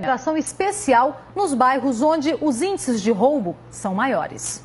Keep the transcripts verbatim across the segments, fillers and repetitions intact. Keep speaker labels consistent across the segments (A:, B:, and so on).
A: Operação especial nos bairros onde os índices de roubo são maiores.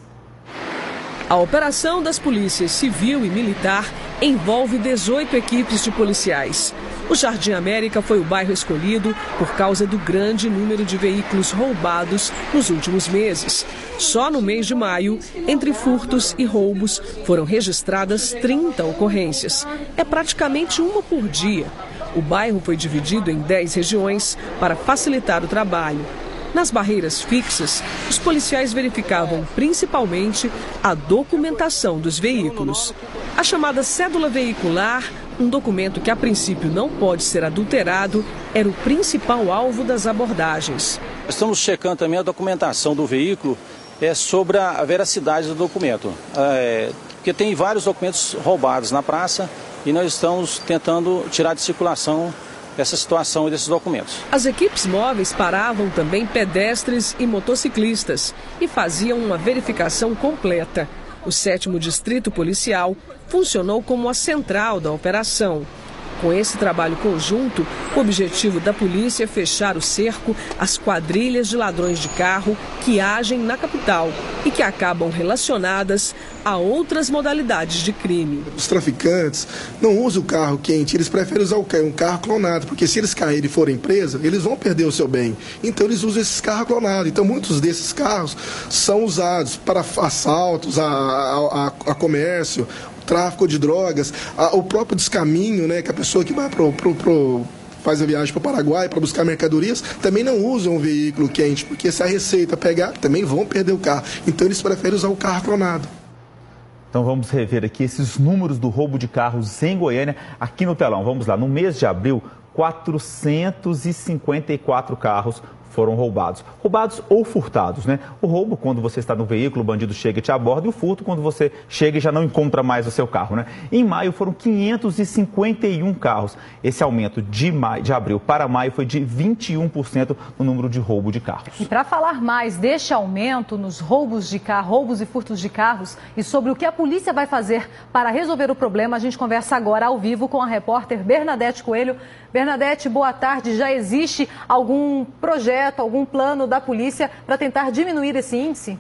B: A operação das polícias civil e militar envolve dezoito equipes de policiais. O Jardim América foi o bairro escolhido por causa do grande número de veículos roubados nos últimos meses. Só no mês de maio, entre furtos e roubos, foram registradas trinta ocorrências. É praticamente uma por dia. O bairro foi dividido em dez regiões para facilitar o trabalho. Nas barreiras fixas, os policiais verificavam principalmente a documentação dos veículos. A chamada cédula veicular, um documento que a princípio não pode ser adulterado, era o principal alvo das abordagens.
C: Estamos checando também a documentação do veículo é, sobre a veracidade do documento, é, porque tem vários documentos roubados na praça e nós estamos tentando tirar de circulação essa situação desses documentos.
B: As equipes móveis paravam também pedestres e motociclistas e faziam uma verificação completa. O sétimo Distrito Policial funcionou como a central da operação. Com esse trabalho conjunto, o objetivo da polícia é fechar o cerco às quadrilhas de ladrões de carro que agem na capital e que acabam relacionadas a outras modalidades de crime.
D: Os traficantes não usam o carro quente, eles preferem usar um carro clonado, porque se eles caírem e forem presos, eles vão perder o seu bem. Então eles usam esses carros clonados. Então muitos desses carros são usados para assaltos, a, a, a comércio, tráfico de drogas, a, o próprio descaminho, né, que a pessoa que vai pro, pro, pro, faz a viagem para o Paraguai para buscar mercadorias, também não usam um veículo quente, porque se a receita pegar, também vão perder o carro. Então eles preferem usar o carro clonado.
E: Então vamos rever aqui esses números do roubo de carros em Goiânia, aqui no telão. Vamos lá, no mês de abril, quatrocentos e cinquenta e quatro carros foram roubados. Roubados ou furtados, né? O roubo, quando você está no veículo, o bandido chega e te aborda, e o furto, quando você chega e já não encontra mais o seu carro, né? Em maio foram quinhentos e cinquenta e um carros. Esse aumento de, maio, de abril para maio foi de vinte e um por cento no número de roubo de carros.
A: E para falar mais deste aumento nos roubos de carro, roubos e furtos de carros e sobre o que a polícia vai fazer para resolver o problema, a gente conversa agora ao vivo com a repórter Bernadette Coelho. Bernadette, boa tarde. Já existe algum projeto, algum plano da polícia para tentar diminuir esse índice?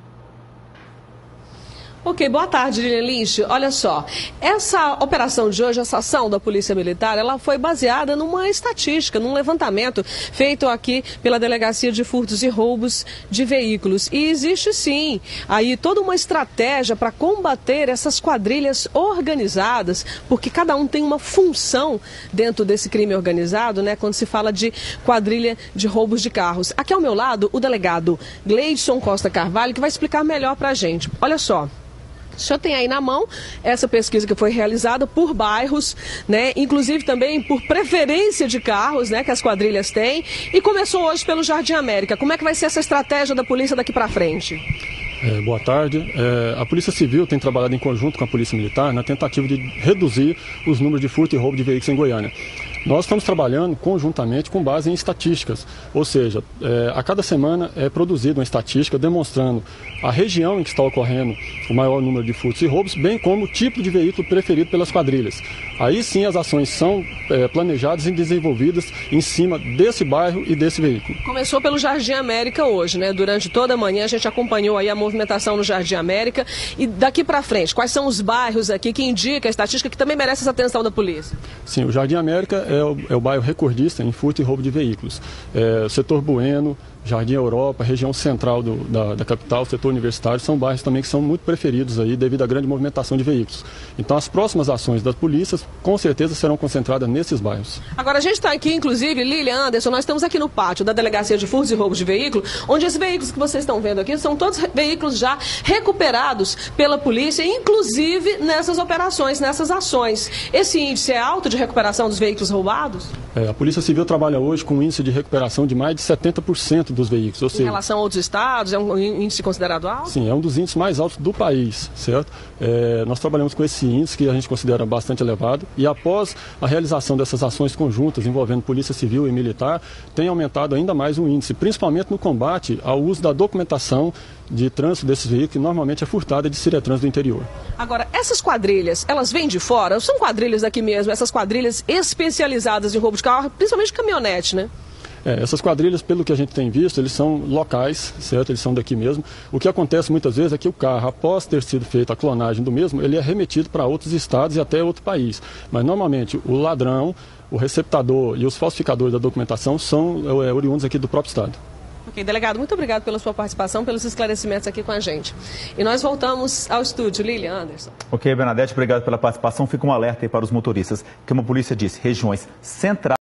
B: Ok, boa tarde, Lilian Lynch. Olha só, essa operação de hoje, essa ação da Polícia Militar, ela foi baseada numa estatística, num levantamento feito aqui pela Delegacia de Furtos e Roubos de Veículos. E existe sim aí toda uma estratégia para combater essas quadrilhas organizadas, porque cada um tem uma função dentro desse crime organizado, né, quando se fala de quadrilha de roubos de carros. Aqui ao meu lado, o delegado Gleidson Costa Carvalho, que vai explicar melhor para a gente. Olha só. O senhor tem aí na mão essa pesquisa que foi realizada por bairros, né, inclusive também por preferência de carros, né, que as quadrilhas têm, e começou hoje pelo Jardim América. Como é que vai ser essa estratégia da polícia daqui para frente?
F: É, boa tarde. É, a Polícia Civil tem trabalhado em conjunto com a Polícia Militar na tentativa de reduzir os números de furto e roubo de veículos em Goiânia. Nós estamos trabalhando conjuntamente com base em estatísticas, ou seja, é, a cada semana é produzida uma estatística demonstrando a região em que está ocorrendo o maior número de furtos e roubos, bem como o tipo de veículo preferido pelas quadrilhas. Aí sim as ações são é, planejadas e desenvolvidas em cima desse bairro e desse veículo.
B: Começou pelo Jardim América hoje, né? Durante toda a manhã a gente acompanhou aí a movimentação no Jardim América. E daqui para frente, quais são os bairros aqui que indica a estatística que também merece essa atenção da polícia?
F: Sim, o Jardim América é o, é o bairro recordista em furto e roubo de veículos. É, o setor Bueno, Jardim Europa, região central do, da, da capital, setor universitário, são bairros também que são muito preferidos aí devido à grande movimentação de veículos. Então as próximas ações das polícias com certeza serão concentradas nesses bairros.
B: Agora a gente está aqui, inclusive, Lilian, Anderson, nós estamos aqui no pátio da Delegacia de Furtos e Roubos de Veículo, onde esses veículos que vocês estão vendo aqui são todos veículos já recuperados pela polícia, inclusive nessas operações, nessas ações. Esse índice é alto de recuperação dos veículos roubados?
F: É, a Polícia Civil trabalha hoje com um índice de recuperação de mais de setenta por cento dos veículos. Ou seja,
B: em relação a outros estados, é um índice considerado alto?
F: Sim, é um dos índices mais altos do país, certo? É, nós trabalhamos com esse índice que a gente considera bastante elevado e após a realização dessas ações conjuntas envolvendo Polícia Civil e Militar, tem aumentado ainda mais o índice, principalmente no combate ao uso da documentação de trânsito desses veículos, que normalmente é furtada de Ciretrans do interior.
B: Agora, essas quadrilhas, elas vêm de fora? Ou são quadrilhas daqui mesmo, essas quadrilhas especializadas em roubo de carro, principalmente de caminhonete, né?
F: É, essas quadrilhas, pelo que a gente tem visto, eles são locais, certo? Eles são daqui mesmo. O que acontece muitas vezes é que o carro, após ter sido feita a clonagem do mesmo, ele é remetido para outros estados e até outro país. Mas normalmente o ladrão, o receptador e os falsificadores da documentação são é, oriundos aqui do próprio estado.
B: Ok, delegado, muito obrigado pela sua participação, pelos esclarecimentos aqui com a gente. E nós voltamos ao estúdio. Lilian, Anderson.
E: Ok, Bernadette, obrigado pela participação. Fica um alerta aí para os motoristas, que uma polícia disse, regiões centrais